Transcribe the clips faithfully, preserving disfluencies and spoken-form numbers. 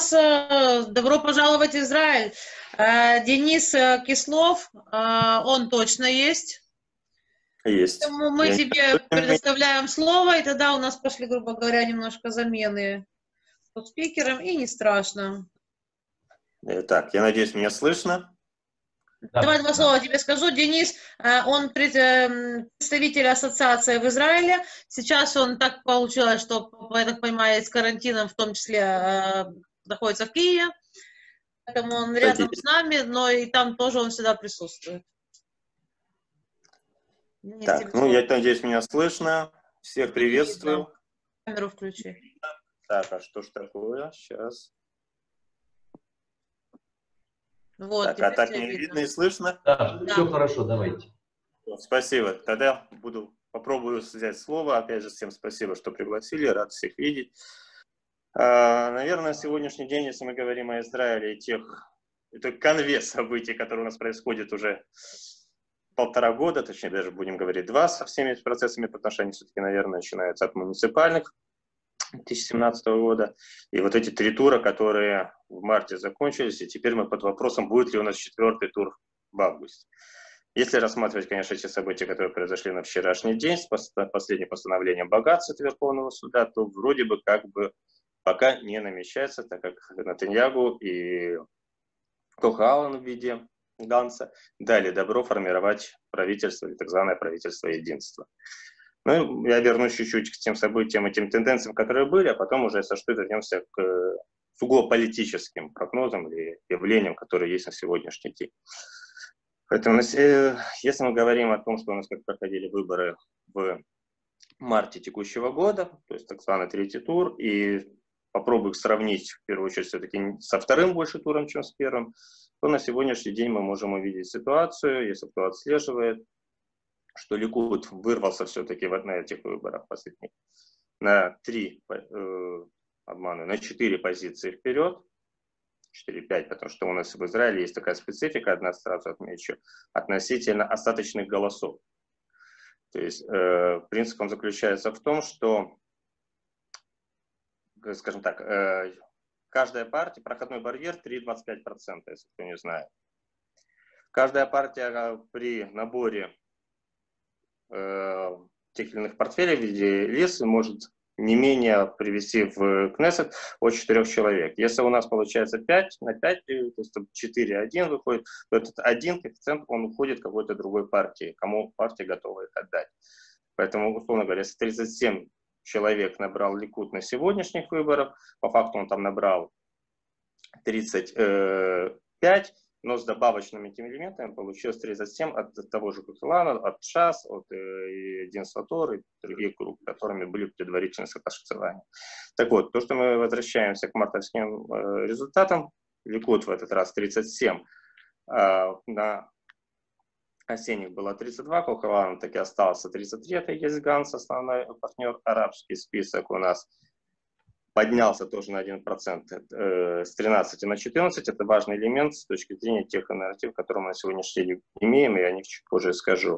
нас э, добро пожаловать в Израиль. Э, Денис э, Кислов, э, он точно есть. Есть. Поэтому мы Я тебе предоставляем слово, и тогда у нас пошли, грубо говоря, немножко замены с спикером, и не страшно. Так, я надеюсь, меня слышно. Да. Давай два слова тебе скажу. Денис, он представитель ассоциации в Израиле. Сейчас он так получилось, что, я так понимаю, с карантином в том числе находится в Киеве. Поэтому он рядом с нами, но и там тоже он всегда присутствует. Денис, так, ну я надеюсь, меня слышно. Всех приветствую. Камеру включи. Так, а что ж такое? Сейчас. Вот, так, а так мне видно. видно и слышно? Да, да, все хорошо, давайте. Спасибо. Тогда буду попробую взять слово. Опять же, всем спасибо, что пригласили. Рад всех видеть. А, наверное, сегодняшний день, если мы говорим о Израиле и тех, это конве событий, которые у нас происходят уже полтора года, точнее даже будем говорить два, со всеми процессами по отношению все-таки, наверное, начинаются от муниципальных две тысячи семнадцатого года. И вот эти три тура, которые в марте закончились, и теперь мы под вопросом, будет ли у нас четвертый тур в августе. Если рассматривать, конечно, эти события, которые произошли на вчерашний день, с последним постановлением богатства Верховного суда, то вроде бы как бы пока не намечается, так как Нетаньягу и Кохалан в виде Ганса дали добро формировать правительство, или так званое правительство единства. Ну, я вернусь чуть-чуть к тем событиям и тем тенденциям, которые были, а потом уже, если что, вернемся к сугубо политическим прогнозам или явлениям, которые есть на сегодняшний день. Поэтому, если мы говорим о том, что у нас как проходили выборы в марте текущего года, то есть так званый третий тур, и попробую их сравнить, в первую очередь, все-таки со вторым больше туром, чем с первым, то на сегодняшний день мы можем увидеть ситуацию, если кто отслеживает, что Ликуд вырвался все-таки на этих выборах последних на три, э, обману, на четыре позиции вперед, четыре-пять, потому что у нас в Израиле есть такая специфика, одна сразу отмечу, относительно остаточных голосов. То есть э, принцип он заключается в том, что, скажем так, э, каждая партия, проходной барьер три целых двадцать пять сотых процента, если кто не знает. Каждая партия при наборе э, тех или иных портфелей в виде лисы может не менее привести в Кнессет от четырех человек. Если у нас получается пять на пять, то есть четыре один выходит, то этот один коэффициент он уходит какой-то другой партии, кому партия готова их отдать. Поэтому, условно говоря, если тридцать семь человек набрал Ликуд на сегодняшних выборах, по факту он там набрал тридцать пять, но с добавочными этими элементами получилось тридцать семь от, от того же Кухилана, от ШАС, от Единства Тор и других групп, которыми были предварительные согласования. Так вот, то, что мы возвращаемся к мартовским э, результатам, Ликуд в этот раз тридцать семь, э, на осенних было тридцать два, Кухилан таки остался тридцать три, это есть Ганс, основной партнер, арабский список у нас поднялся тоже на один процент э, с тринадцати на четырнадцать. Это важный элемент с точки зрения тех нарративов, которые мы на сегодняшний день имеем, и о них чуть позже скажу.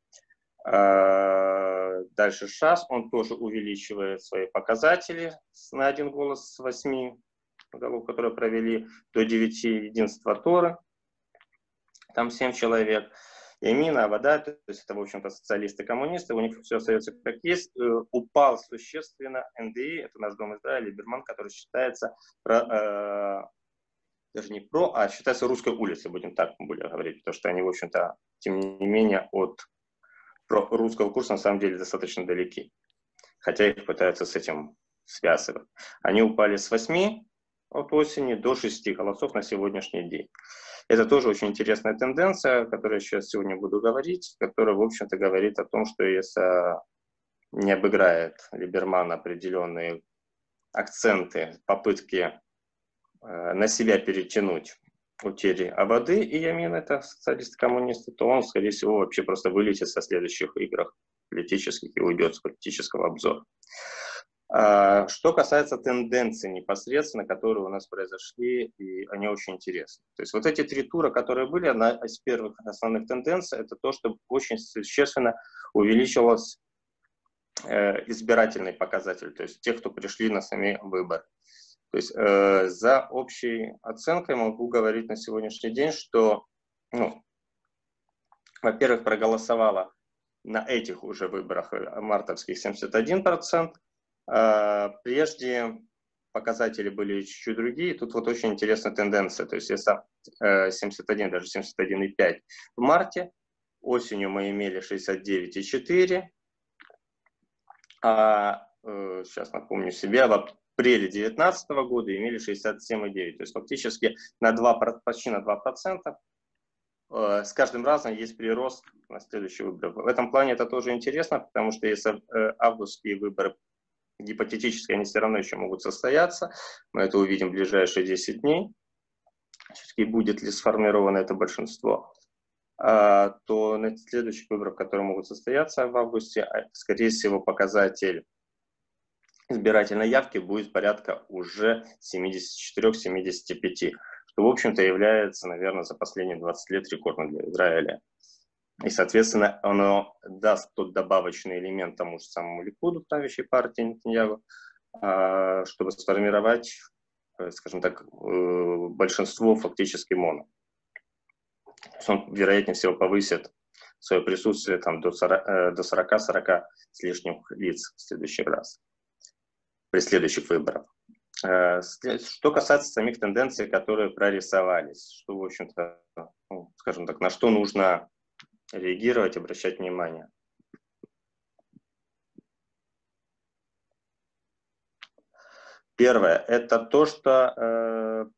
Э, дальше ШАС, он тоже увеличивает свои показатели на один голос с восьми голов, которые провели, до девяти. Единства Торы, там семь человек. Ямина, Авода, то есть это, в общем-то, социалисты-коммунисты, у них все остается как есть. Упал существенно эн дэ и, это наш Дом Израиля, Либерман, который считается, про, э, даже не про, а считается русской улицей, будем так более говорить, потому что они, в общем-то, тем не менее, от русского курса на самом деле достаточно далеки, хотя их пытаются с этим связывать. Они упали с восьми от осени до шести голосов на сегодняшний день. Это тоже очень интересная тенденция, о которой я сейчас сегодня буду говорить, которая, в общем-то, говорит о том, что если не обыграет Либерман определенные акценты, попытки э, на себя перетянуть утери Аводы и Ямин, это социалисты-коммунисты, то он, скорее всего, вообще просто вылетит со следующих игр политических и уйдет с политического обзора. Что касается тенденций непосредственно, которые у нас произошли, и они очень интересны. То есть вот эти три тура, которые были, одна из первых основных тенденций, это то, что очень существенно увеличилось э, избирательный показатель, то есть тех, кто пришли на сами выборы. То есть э, за общей оценкой могу говорить на сегодняшний день, что, ну, во-первых, проголосовало на этих уже выборах мартовских семьдесят один процент. Э, прежде показатели были чуть-чуть другие. Тут вот очень интересная тенденция. То есть если э, семьдесят один, даже семьдесят один и пять в марте, осенью мы имели шестьдесят девять и четыре. А э, сейчас напомню себе, в апреле две тысячи девятнадцатого года имели шестьдесят семь и девять. То есть фактически на два, почти на два процента. Э, с каждым разом есть прирост на следующие выборы. В этом плане это тоже интересно, потому что если э, августские выборы гипотетически, они все равно еще могут состояться. Мы это увидим в ближайшие десять дней. Все-таки будет ли сформировано это большинство. А, то на следующих выборах, которые могут состояться в августе, скорее всего, показатель избирательной явки будет порядка уже семидесяти четырёх — семидесяти пяти, что, в общем-то, является, наверное, за последние двадцать лет рекордным для Израиля. И, соответственно, оно даст тот добавочный элемент тому же самому Ликуду, правящей партии Нетаньяху, чтобы сформировать, скажем так, большинство фактически моно. Он, вероятнее всего, повысит свое присутствие там, до сорока-сорока с лишним лиц в следующий раз, при следующих выборах. Что касается самих тенденций, которые прорисовались, что, в общем-то, ну, скажем так, на что нужно реагировать, обращать внимание. Первое, это то, что, э,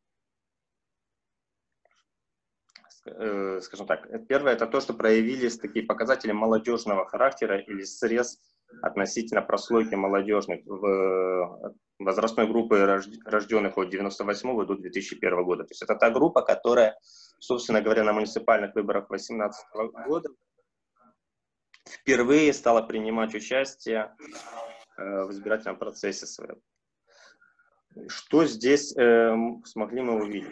э, скажем так, первое, это то, что проявились такие показатели молодежного характера или срез относительно прослойки молодежных в возрастной группы рожденных от девяносто восьмого до две тысячи первого года. То есть это та группа, которая, собственно говоря, на муниципальных выборах две тысячи восемнадцатого года впервые стала принимать участие э, в избирательном процессе своем. Что здесь э, смогли мы увидеть?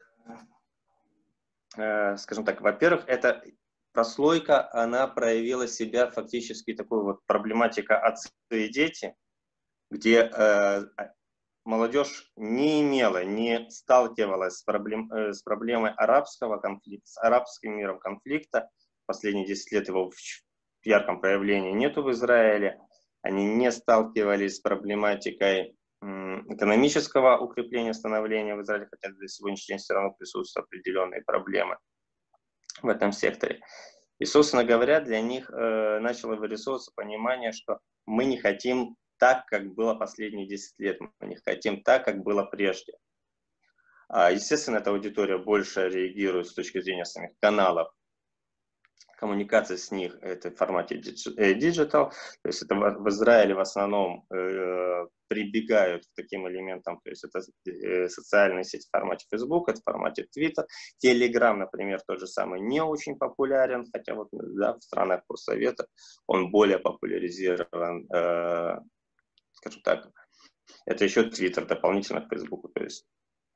Э, скажем так, во-первых, эта прослойка, она проявила себя фактически такой вот проблематика отцы и дети, где э, молодежь не имела, не сталкивалась с, проблем, э, с проблемой арабского конфликта, с арабским миром конфликта. Последние десять лет его в ярком проявлении нету в Израиле. Они не сталкивались с проблематикой экономического укрепления, становления в Израиле, хотя до сегодняшнего дня все равно присутствуют определенные проблемы в этом секторе. И, собственно говоря, для них э, начало вырисовываться понимание, что мы не хотим так, как было последние десять лет, мы не хотим так, как было прежде. А, естественно, эта аудитория больше реагирует с точки зрения самих каналов. Коммуникация с них это в формате диджитал, то есть это в Израиле в основном э, прибегают к таким элементам, то есть это э, социальные сети в формате Facebook, это в формате Twitter, Telegram, например, тот же самый, не очень популярен, хотя вот да, в странах постсовета он более популяризирован, э, скажем так, это еще Twitter дополнительно к Facebook, то есть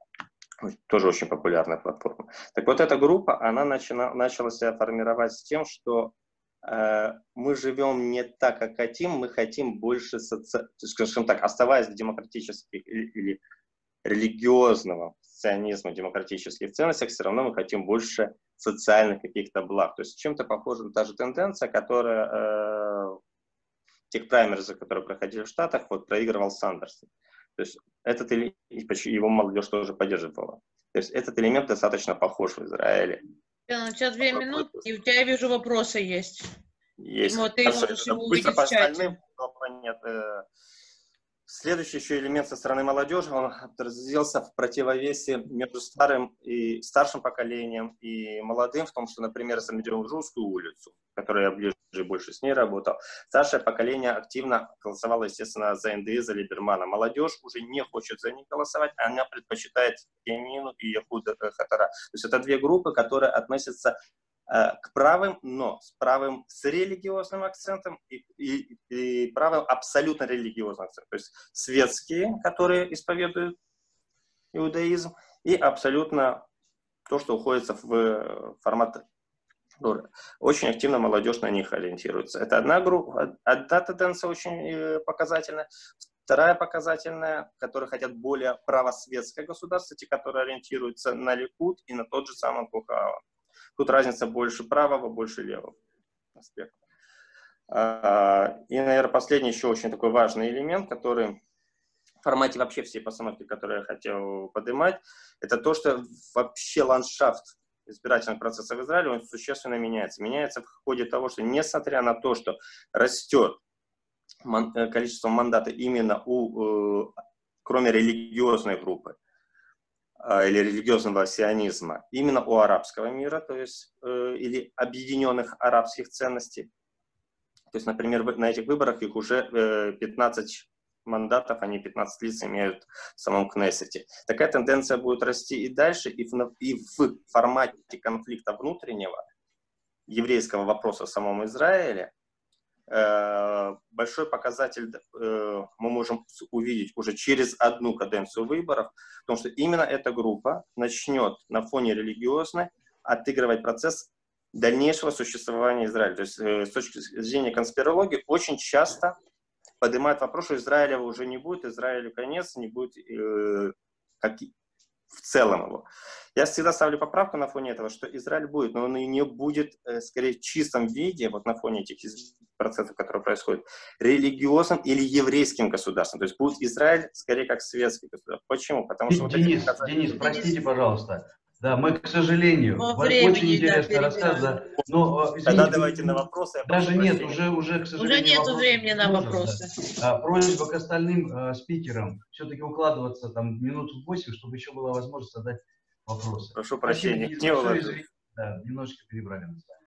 тоже очень популярная платформа. Так вот, эта группа, она начала, начала себя формировать с тем, что э, мы живем не так, как хотим, мы хотим больше, соци... скажем так, оставаясь в демократических или, или религиозного социализма, демократических ценностях, все равно мы хотим больше социальных каких-то благ. То есть чем-то похожа на та же тенденция, которая э, в тех праймеризах, которые проходили в Штатах, вот проигрывал Сандерс. То есть этот его молодежь тоже поддерживала. То есть этот элемент достаточно похож в Израиле. У тебя две минуты, и у тебя, я вижу, вопросы есть. Есть. Вот, ты Хорошо, можешь его быстро увидеть по в чате. остальным. Нет, э, следующий еще элемент со стороны молодежи, он отразился в противовесе между старым и старшим поколением и молодым, в том, что, например, если мы берем Журскую улицу, которой я ближе больше с ней работал, старшее поколение активно голосовало, естественно, за эн дэ и, за Либермана. Молодежь уже не хочет за них голосовать, она предпочитает Ямину и Яхуда Хатара. То есть это две группы, которые относятся э, к правым, но с правым с религиозным акцентом и, и, и правым абсолютно религиозным акцентом. То есть светские, которые исповедуют иудаизм, и абсолютно то, что уходится в формат. Очень активно молодежь на них ориентируется. Это одна группа, одна тенденция очень показательная. Вторая показательная, которые хотят более правосветское государство, те, которые ориентируются на Ликуд и на тот же самый Кухава. Тут разница больше правого, больше левого аспекта. И, наверное, последний еще очень такой важный элемент, который в формате вообще всей постановки, которую я хотел поднимать, это то, что вообще ландшафт избирательных процессов в Израиле, он существенно меняется. Меняется в ходе того, что несмотря на то, что растет количество мандатов именно у, кроме религиозной группы или религиозного сионизма, именно у арабского мира, то есть, или объединенных арабских ценностей. То есть, например, на этих выборах их уже пятнадцать мандатов, они пятнадцать лиц имеют в самом Кнессете. Такая тенденция будет расти и дальше, и в, и в формате конфликта внутреннего еврейского вопроса в самом Израиле. Э, большой показатель э, мы можем увидеть уже через одну каденцию выборов, потому что именно эта группа начнет на фоне религиозной отыгрывать процесс дальнейшего существования Израиля. То есть э, с точки зрения конспирологии очень часто поднимает вопрос, что Израиля уже не будет, Израилю конец, не будет э, как в целом его. Я всегда ставлю поправку на фоне этого, что Израиль будет, но он и не будет, э, скорее, в чистом виде, вот на фоне этих процессов, которые происходят, религиозным или еврейским государством. То есть будет Израиль, скорее, как светский государство. Почему? Потому что... Денис, вот эти... Денис, простите, пожалуйста. Да, мы, к сожалению, По очень времени, интересный да, рассказ, да. Но, извините, Тогда давайте на вопросы. Я даже нет, прощения. уже, уже, к сожалению, уже нет вопросов времени на нужно, вопросы. Да. А, просьба к остальным а, спикерам все-таки укладываться там минут в восемь, чтобы еще была возможность задать вопросы. Прошу прощения. Спасибо, Денис, большое, извините, да, немножечко перебрали.